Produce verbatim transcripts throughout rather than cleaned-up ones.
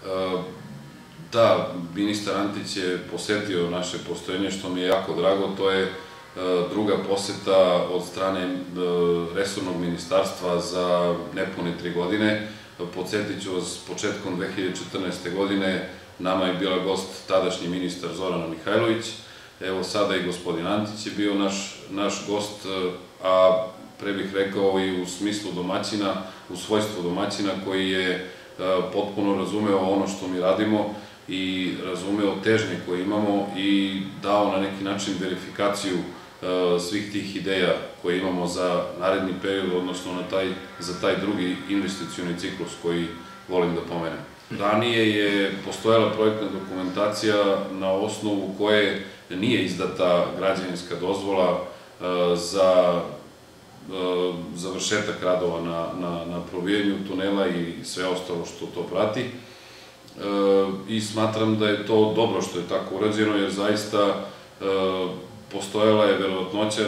Da, ministar Antić je posetio naše postrojenje, što mi je jako drago. To je druga poseta od strane resornog ministarstva za nepune tri godine. Podsjetit ću vas, početkom dve hiljade četrnaeste. godine nama je bila gost tadašnji ministar Zorana Mihajlović. Evo sada i gospodin Antić je bio naš gost, a pre bih rekao i u smislu domaćina, u svojstvu domaćina koji je potpuno razumeo ono što mi radimo i razumeo težnje koje imamo i dao na neki način verifikaciju svih tih ideja koje imamo za naredni period, odnosno za taj drugi investicioni ciklus koji volim da pomenem. Ranije je postojala projektna dokumentacija na osnovu koje nije izdata građevinska dozvola za završetak radova na probijanju tunela i sve ostalo što to prati. I smatram da je to dobro što je tako urađeno, jer zaista postojala je verovatnoća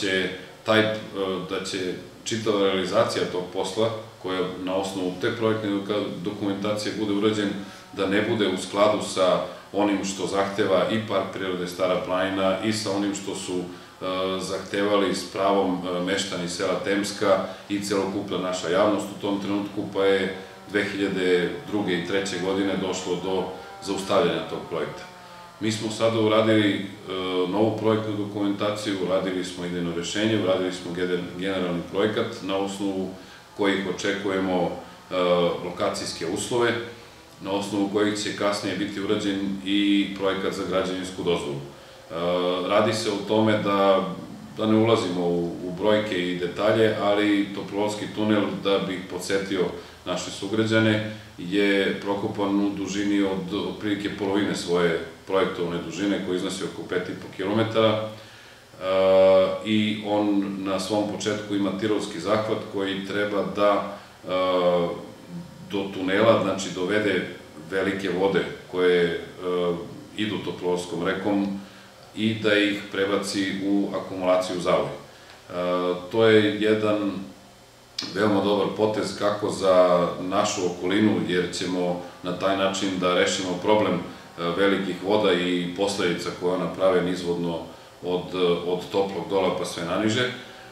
da će čitava realizacija tog posla, koja na osnovu te projektne dokumentacije bude urađen, da ne bude u skladu sa onim što zahteva i Park prirode Stara planina i sa onim što su zahtevali s pravom meštani sela Temska i celokupna naša javnost u tom trenutku, pa je dve hiljade druge i treće. godine došlo do zaustavljanja tog projekta. Mi smo sada uradili novu projektnu dokumentaciju, uradili smo idejno rešenje, uradili smo generalni projekat na osnovu kojih očekujemo lokacijske uslove, na osnovu kojih će kasnije biti urađen i projekat za građevinsku dozvolu. Radi se o tome da ne ulazimo u brojke i detalje, ali Topolovolski tunel, da bih podsetio naše sugrađane, je prokopan u dužini od otprilike polovine svoje projektovane dužine, koja iznosi oko pet i po kilometara, i on na svom početku ima tirolski zahvat koji treba da do tunela, znači dovede velike vode koje idu Topolovolskom rekom i da ih prebaci u akumulaciju Zavoj. To je jedan veoma dobar potez kako za našu okolinu, jer ćemo na taj način da rešimo problem velikih voda i posledica koje ona prave nizvodno od Toplog Dola pa sve naniže,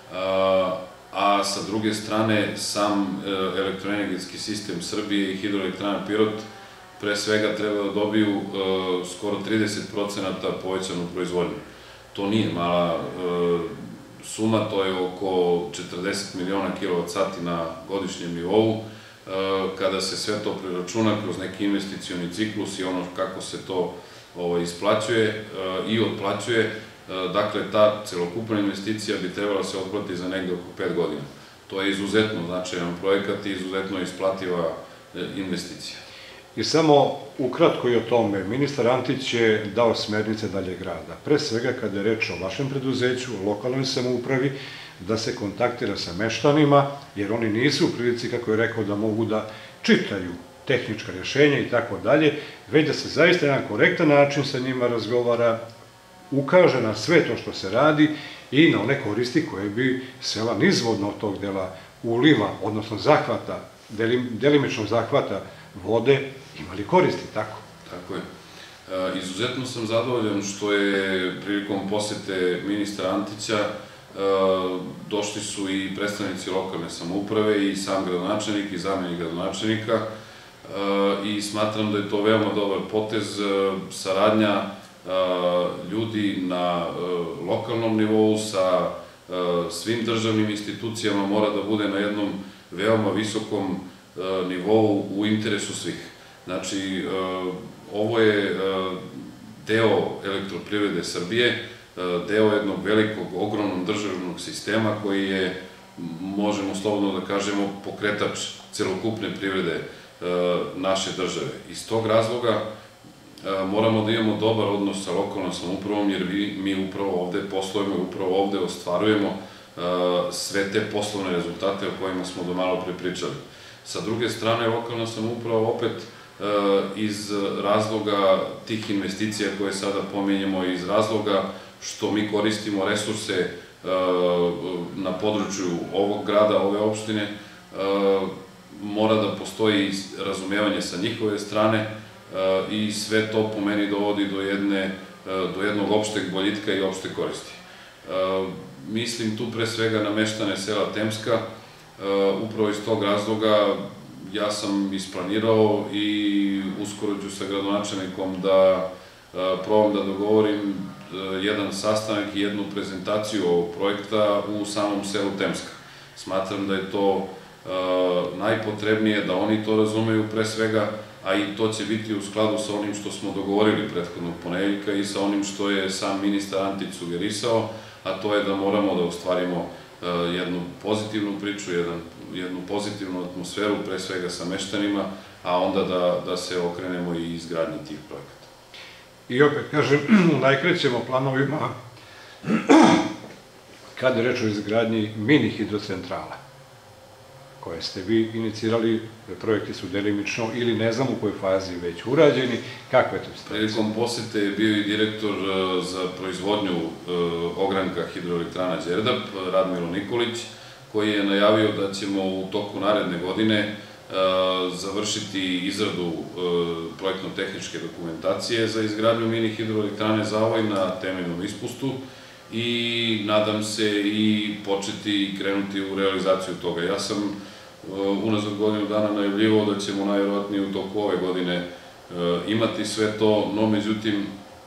a sa druge strane sam elektroenergetski sistem Srbije i Hidroelektrana Pirot pre svega treba da dobiju skoro trideset procenata povećanu proizvodnju. To nije mala suma, to je oko četrdeset miliona kilovat sati na godišnjem nivou. Kada se sve to preračuna kroz neki investicioni ciklus i ono kako se to isplaćuje i otplaćuje, dakle, ta celokupna investicija bi trebala se otplati za negde oko pet godina. To je izuzetno značajan projekat i izuzetno isplativa investicija. I samo ukratko i o tome, ministar Antić je dao smernice daljeg rada. Pre svega, kada je reč o vašem preduzeću, o lokalnoj samoupravi, da se kontaktira sa meštanima, jer oni nisu u prilici, kako je rekao, da mogu da čitaju tehnička rješenja i tako dalje, već da se zaista jedan korektan način sa njima razgovara, ukaže na sve to što se radi i na one koristi koje bi sela nizvodno od tog dela uliva, odnosno zahvata, delimičnog zahvata vode, imali koristi, tako? Tako je. Izuzetno sam zadovoljan što je prilikom posete ministra Antića došli su i predstavnici lokalne samouprave i sam gradonačelnik i zamenik gradonačelnika i smatram da je to veoma dobar potez, saradnja ljudi na lokalnom nivou sa svim državnim institucijama mora da bude na jednom veoma visokom nivou u interesu svih. Znači, ovo je deo Elektroprivrede Srbije, deo jednog velikog, ogromnog državnog sistema koji je, možemo slobodno da kažemo, pokretač celokupne privrede naše države. Iz tog razloga moramo da imamo dobar odnos sa lokalnom samoupravom, jer mi upravo ovde poslujemo i upravo ovde ostvarujemo sve te poslovne rezultate o kojima smo do malo pre pričali. Sa druge strane, lokalna samouprava opet iz razloga tih investicija koje sada pominjemo, iz razloga što mi koristimo resurse na području ovog grada, ove opštine, mora da postoji razumevanje sa njihove strane i sve to po meni dovodi do jedne, do jednog opšteg boljitka i opšte koristi. Mislim tu pre svega na meštane sela Temska, upravo iz tog razloga ja sam isplanirao i uskoro ću sa gradonačelnikom da probam da dogovorim jedan sastanak i jednu prezentaciju ovog projekta u samom selu Temska. Smatram da je to najpotrebnije, da oni to razumeju pre svega, a i to će biti u skladu sa onim što smo dogovorili prethodnog ponedeljka i sa onim što je sam ministar Antić sugerisao, a to je da moramo da ostvarimo jednu pozitivnu priču, jednu pozitivnu atmosferu, pre svega sa meštanima, a onda da se okrenemo i izgradnji tih projekata. I opet, kažem, u najkrećemo planovima, kada je reč o izgradnji mini hidrocentrala, koje ste vi inicirali, projekti su delimično ili ne znam u kojoj fazi već urađeni, kakva je to situacija? Prilikom posete je bio i direktor za proizvodnju ogranka hidroelektrana Đerdap, Radmilo Nikolić, koji je najavio da ćemo u toku naredne godine završiti izradu projektno-tehničke dokumentacije za izgradnju mini hidroelektrane Zavoj na temeljnom ispustu i nadam se i početi i krenuti u realizaciju toga. Ja sam unazad godinu dana najavljivao da ćemo najvjerojatnije u toku ove godine imati sve to, no međutim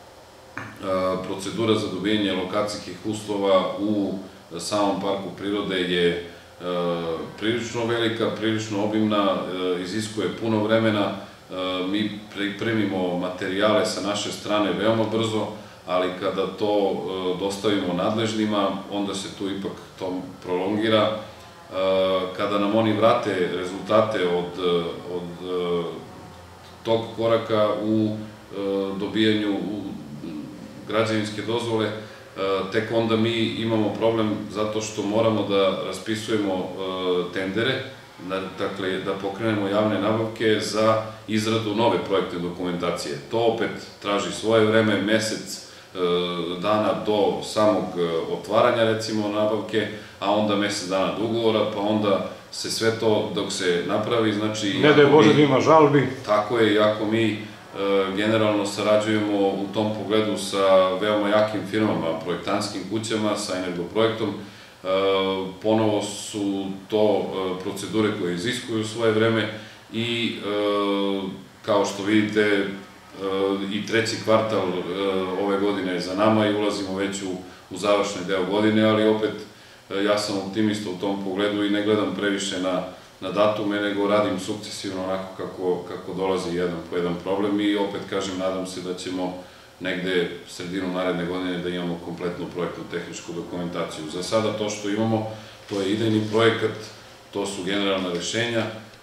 procedura za dobijenje lokacijskih uslova u samom parku prirode je prilično velika, prilično obimna, iziskuje puno vremena, mi pripremimo materijale sa naše strane veoma brzo, ali kada to dostavimo nadležnima, onda se tu ipak to prolongira. Kada nam oni vrate rezultate od tog koraka u dobijanju građevinske dozvole, tek onda mi imamo problem zato što moramo da raspisujemo tendere, dakle da pokrenemo javne nabavke za izradu nove projektne dokumentacije. To opet traži svoje vreme, mesec dana do samog otvaranja, recimo, nabavke, a onda mesec dana do ugovora, pa onda se sve to dok se napravi, znači... Ne da je Bože da ima žalbi. Tako je, iako mi generalno sarađujemo u tom pogledu sa veoma jakim firmama, projektantskim kućama, sa Energoprojektom, ponovo su to procedure koje iziskuju svoje vreme i kao što vidite i treći kvartal ove godine je za nama i ulazimo već u završni deo godine, ali opet ja sam optimista u tom pogledu i ne gledam previše na datume, nego radim sukcesivno onako kako dolazi jedan po jedan problem i opet kažem, nadam se da ćemo negde sredinom naredne godine da imamo kompletnu projektno-tehničku dokumentaciju. Za sada to što imamo, to je idejni projekat, to su generalna rešenja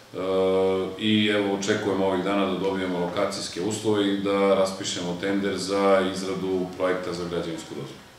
i evo očekujemo ovih dana da dobijemo lokacijske uslove i da raspišemo tender za izradu projekta za građevinsku dozvolu.